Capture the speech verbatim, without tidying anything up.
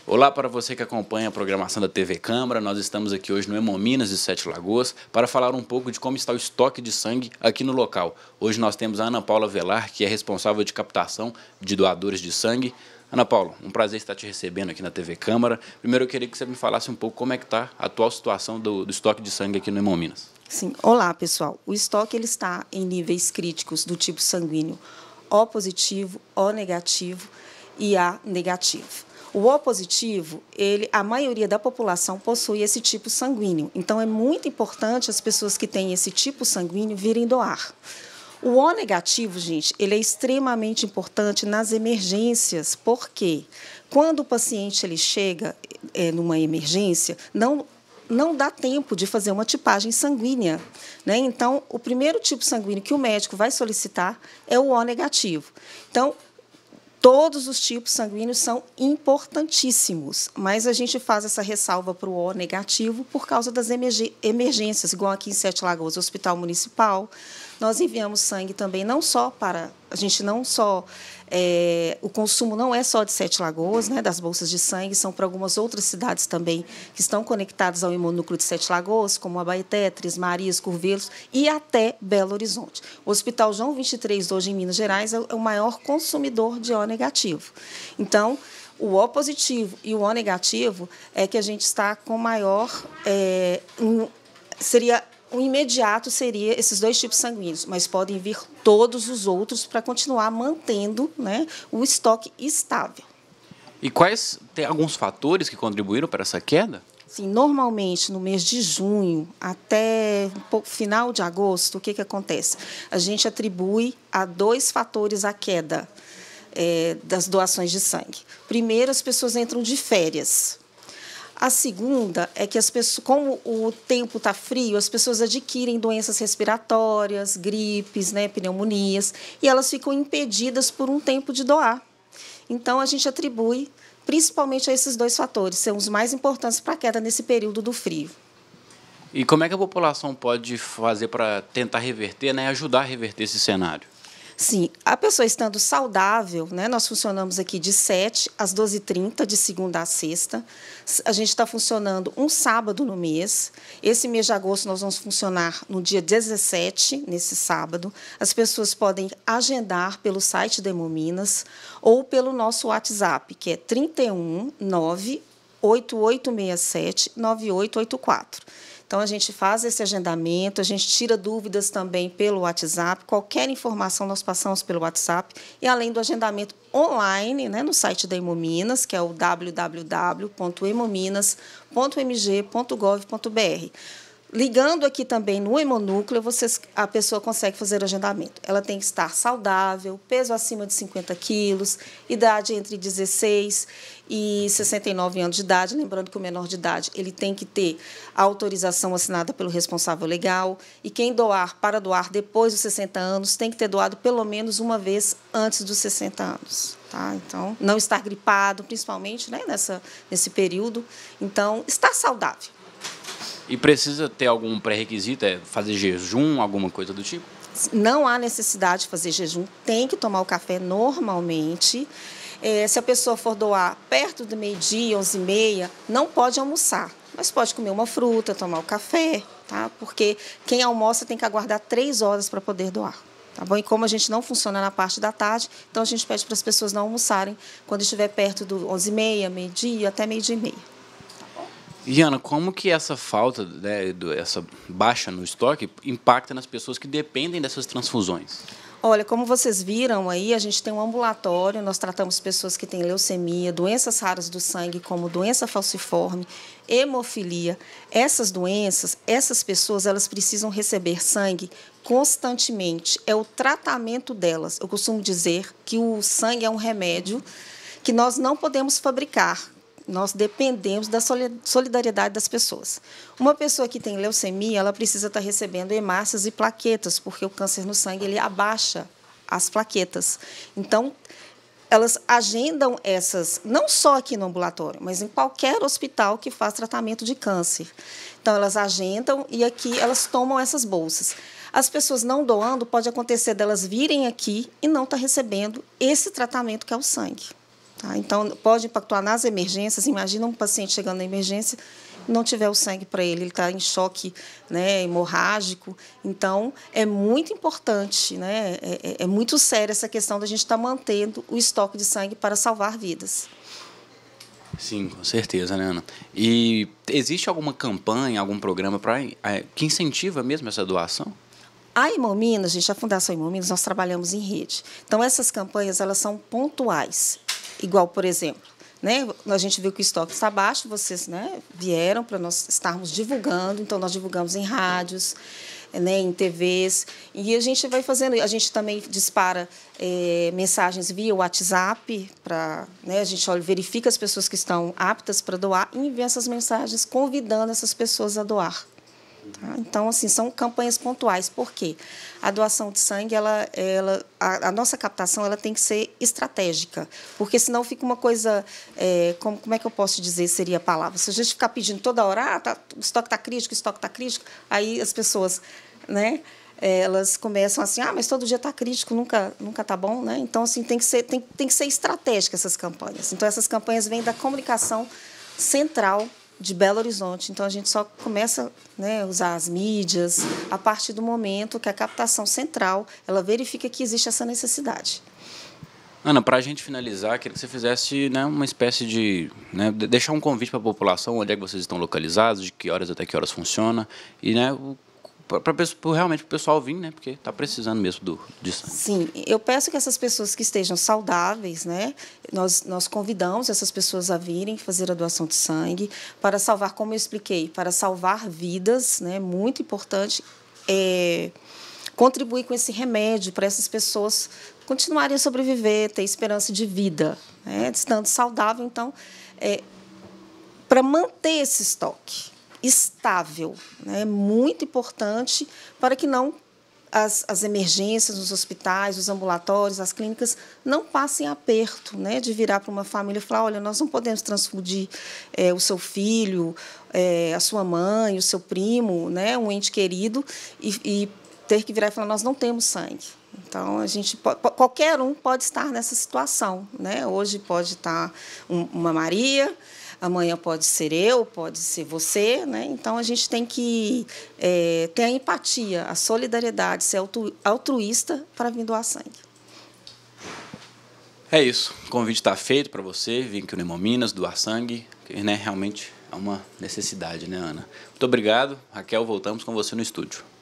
Olá para você que acompanha a programação da T V Câmara. Nós estamos aqui hoje no Hemominas de Sete Lagoas para falar um pouco de como está o estoque de sangue aqui no local. Hoje nós temos a Ana Paula Velar, que é responsável de captação de doadores de sangue. Ana Paula, um prazer estar te recebendo aqui na T V Câmara. Primeiro eu queria que você me falasse um pouco como é que está a atual situação do, do estoque de sangue aqui no Hemominas. Sim. Olá, pessoal. O estoque ele está em níveis críticos do tipo sanguíneo O positivo, O negativo e A negativo. O O positivo, ele, a maioria da população possui esse tipo sanguíneo. Então, é muito importante as pessoas que têm esse tipo sanguíneo virem doar. O O negativo, gente, ele é extremamente importante nas emergências, porque quando o paciente ele chega é, numa emergência, não, não dá tempo de fazer uma tipagem sanguínea, né? Então, o primeiro tipo sanguíneo que o médico vai solicitar é o O negativo. Então, todos os tipos sanguíneos são importantíssimos, mas a gente faz essa ressalva para o O negativo por causa das emergências, igual aqui em Sete Lagoas, Hospital Municipal. Nós enviamos sangue também, não só para... A gente não só... É, o consumo não é só de Sete Lagoas, né, das bolsas de sangue, são para algumas outras cidades também que estão conectadas ao hemonúcleo de Sete Lagoas, como Abaeté, Três Marias, Curvelos e até Belo Horizonte. O Hospital João vinte e três, hoje em Minas Gerais, é o maior consumidor de O negativo. Então, o O positivo e o O negativo é que a gente está com maior... É, um, seria... O imediato seria esses dois tipos sanguíneos, mas podem vir todos os outros para continuar mantendo, né, o estoque estável. E quais, tem alguns fatores que contribuíram para essa queda? Sim, normalmente, no mês de junho até um pouco, final de agosto, o que, que acontece? A gente atribui a dois fatores a queda é, das doações de sangue. Primeiro, as pessoas entram de férias. A segunda é que, as pessoas, como o tempo está frio, as pessoas adquirem doenças respiratórias, gripes, né, pneumonias, e elas ficam impedidas por um tempo de doar. Então, a gente atribui principalmente a esses dois fatores, são os mais importantes para a queda nesse período do frio. E como é que a população pode fazer para tentar reverter, né, ajudar a reverter esse cenário? Sim, a pessoa estando saudável, né, nós funcionamos aqui de sete às doze e trinta, de segunda a sexta. A gente está funcionando um sábado no mês. Esse mês de agosto nós vamos funcionar no dia dezessete, nesse sábado. As pessoas podem agendar pelo site da Hemominas ou pelo nosso WhatsApp, que é trinta e um, nove, oito oito seis sete, nove oito oito quatro. Então, a gente faz esse agendamento, a gente tira dúvidas também pelo WhatsApp, qualquer informação nós passamos pelo WhatsApp, e além do agendamento online, né, no site da Hemominas, que é o w w w ponto hemominas ponto m g ponto gov ponto b r. Ligando aqui também no hemonúcleo, vocês, a pessoa consegue fazer o agendamento. Ela tem que estar saudável, peso acima de cinquenta quilos, idade entre dezesseis e sessenta e nove anos de idade. Lembrando que o menor de idade ele tem que ter a autorização assinada pelo responsável legal. E quem doar, para doar depois dos sessenta anos, tem que ter doado pelo menos uma vez antes dos sessenta anos. Tá? Então, não estar gripado, principalmente, né, nessa, nesse período. Então, estar saudável. E precisa ter algum pré-requisito, é fazer jejum, alguma coisa do tipo? Não há necessidade de fazer jejum, tem que tomar o café normalmente. É, se a pessoa for doar perto do meio-dia, onze e meia, não pode almoçar, mas pode comer uma fruta, tomar o café, tá? Porque quem almoça tem que aguardar três horas para poder doar. Tá bom? E como a gente não funciona na parte da tarde, então a gente pede para as pessoas não almoçarem quando estiver perto do onze e meia, meio-dia, até meio-dia e meia. Giana, como que essa falta, né, essa baixa no estoque impacta nas pessoas que dependem dessas transfusões? Olha, como vocês viram aí, a gente tem um ambulatório, nós tratamos pessoas que têm leucemia, doenças raras do sangue, como doença falciforme, hemofilia. Essas doenças, essas pessoas, elas precisam receber sangue constantemente. É o tratamento delas. Eu costumo dizer que o sangue é um remédio que nós não podemos fabricar. Nós dependemos da solidariedade das pessoas. Uma pessoa que tem leucemia, ela precisa estar recebendo hemácias e plaquetas, porque o câncer no sangue ele abaixa as plaquetas. Então, elas agendam essas, não só aqui no ambulatório, mas em qualquer hospital que faz tratamento de câncer. Então, elas agendam e aqui elas tomam essas bolsas. As pessoas não doando, pode acontecer delas virem aqui e não estar recebendo esse tratamento que é o sangue. Tá? Então, pode impactar nas emergências. Imagina um paciente chegando na emergência e não tiver o sangue para ele, ele está em choque, né, hemorrágico. Então, é muito importante, né, é, é muito séria essa questão da gente estar mantendo o estoque de sangue para salvar vidas. Sim, com certeza, né, Ana? E existe alguma campanha, algum programa pra, é, que incentiva mesmo essa doação? A Hemominas, gente, a Fundação Hemominas, nós trabalhamos em rede. Então, essas campanhas, elas são pontuais. Igual, por exemplo, né, a gente viu que o estoque está baixo, vocês, né, vieram para nós estarmos divulgando, então nós divulgamos em rádios, né, em T Vs, e a gente vai fazendo, a gente também dispara é, mensagens via WhatsApp, pra, né, a gente olha, verifica as pessoas que estão aptas para doar e envia essas mensagens convidando essas pessoas a doar. Tá? Então, assim, são campanhas pontuais. Por quê? A doação de sangue, ela, ela, a, a nossa captação ela tem que ser estratégica, porque senão fica uma coisa, é, como, como é que eu posso dizer, seria a palavra? Se a gente ficar pedindo toda hora, ah, tá, o estoque está crítico, o estoque está crítico, aí as pessoas, né, elas começam assim, ah, mas todo dia está crítico, nunca nunca está bom, né? Então, assim, tem que ser, tem, tem que ser estratégica essas campanhas. Então, essas campanhas vêm da comunicação central de Belo Horizonte. Então, a gente só começa, né, a usar as mídias a partir do momento que a captação central ela verifica que existe essa necessidade. Ana, para a gente finalizar, queria que você fizesse, né, uma espécie de, né, deixar um convite para a população, onde é que vocês estão localizados, de que horas até que horas funciona, e, né, para realmente o pessoal vir, né, porque está precisando mesmo do, de sangue. Sim, eu peço que essas pessoas que estejam saudáveis, né, nós, nós convidamos essas pessoas a virem fazer a doação de sangue para salvar, como eu expliquei, para salvar vidas, né, muito importante, é, contribuir com esse remédio para essas pessoas continuarem a sobreviver, ter esperança de vida, né, estando saudável. Então, é, para manter esse estoque estável, né, é muito importante para que não as, as emergências nos hospitais, os ambulatórios, as clínicas não passem aperto, né, de virar para uma família e falar, olha, nós não podemos transfundir é, o seu filho, é, a sua mãe, o seu primo, né, um ente querido, e, e ter que virar e falar, nós não temos sangue. Então, a gente pode, qualquer um pode estar nessa situação, né? Hoje pode estar uma Maria, amanhã pode ser eu, pode ser você, né? Então, a gente tem que é, ter a empatia, a solidariedade, ser altruísta para vir doar sangue. É isso. O convite está feito para você vir aqui no Hemominas, doar sangue, que, né, realmente é uma necessidade, né, Ana? Muito obrigado. Raquel, voltamos com você no estúdio.